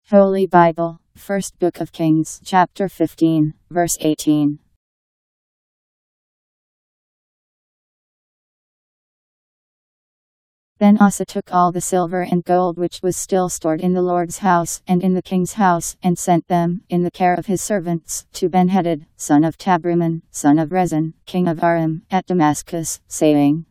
Holy Bible, First Book of Kings, chapter 15, verse 18. Then Asa took all the silver and gold which was still stored in the Lord's house and in the king's house, and sent them, in the care of his servants, to Ben-hadad, son of Tabrimmon, son of Rezon, king of Aram, at Damascus, saying,